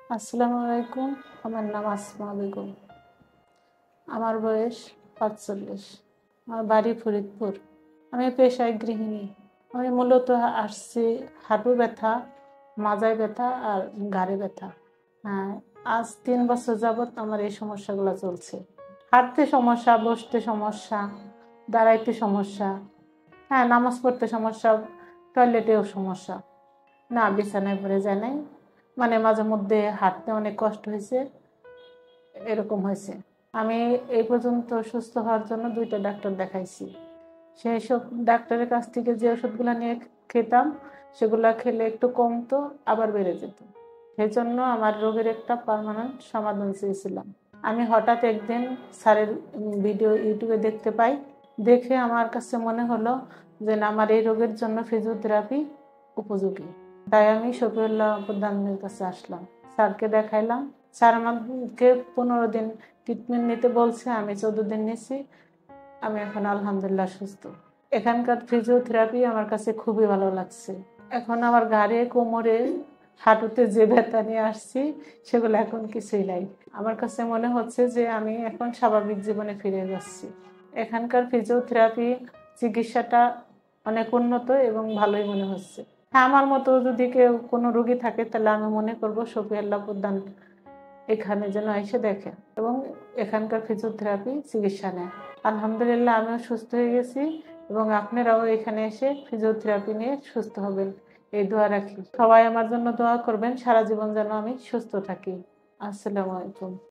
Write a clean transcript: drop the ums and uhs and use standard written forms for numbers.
আসসালামু আলাইকুম। আমার নাম আসমা বেগম। আমার বয়স ৪৫। আমার বাড়ি ফরিদপুর। আমি পেশায় গৃহিণী। আমি মূলত আসছি হাঁটু ব্যথা, মাজায় ব্যথা আর ঘাড়ে ব্যথা। হ্যাঁ, আজ ৩ বছর যাবৎ আমার এই সমস্যাগুলো চলছে। হাঁটতে সমস্যা, বসতে সমস্যা, দাঁড়াইতে সমস্যা, হ্যাঁ নামাজ পড়তে সমস্যা, টয়লেটেও সমস্যা। না বিছানায় পড়ে যায় নাই, মানে মাঝে মধ্যে হাঁটতে অনেক কষ্ট হয়েছে, এরকম হয়েছে। আমি এই পর্যন্ত সুস্থ হওয়ার জন্য 2টা ডাক্তার দেখাইছি। সেই সব ডাক্তারের কাছ থেকে যে ওষুধগুলো নিয়ে খেতাম সেগুলা খেলে একটু কমতো, আবার বেড়ে যেত। সেই জন্য আমার রোগের একটা পার্মানেন্ট সমাধান চেয়েছিলাম। আমি হঠাৎ একদিন স্যারের ভিডিও ইউটিউবে দেখতে পাই। দেখে আমার কাছে মনে হলো যে না, আমার এই রোগের জন্য ফিজিওথেরাপি উপযোগী। তাই আমি শফিউল্লাহ প্রধানের কাছে আসলাম, স্যারকে দেখাইলাম। স্যার আমাকে 15 দিন ট্রিটমেন্ট নিতে বলছে, আমি 14 দিন নিয়েছি। আমি এখন আলহামদুলিল্লাহ সুস্থ। এখানকার ফিজিওথেরাপি আমার কাছে খুবই ভালো লাগছে। এখন আমার ঘাড়ে, কোমরে, হাঁটুতে যে ব্যথা নিয়ে আসছি সেগুলো এখন কিছুই নাই। আমার কাছে মনে হচ্ছে যে আমি এখন স্বাভাবিক জীবনে ফিরে যাচ্ছি। এখানকার ফিজিওথেরাপি চিকিৎসাটা অনেক উন্নত এবং ভালোই মনে হচ্ছে। হ্যাঁ, আমার মতো যদি কেউ কোনো রোগী থাকে তাহলে আমি মনে করবো শফিউল্লাহ প্রধান এখানে যেন এসে দেখে এবং এখানকার ফিজিওথেরাপি চিকিৎসা নেয়। আলহামদুলিল্লাহ আমিও সুস্থ হয়ে গেছি এবং আপনারাও এখানে এসে ফিজিওথেরাপি নিয়ে সুস্থ হবেন, এই দোয়া রাখি। সবাই আমার জন্য দোয়া করবেন, সারা জীবন যেন আমি সুস্থ থাকি। আসসালামু আলাইকুম।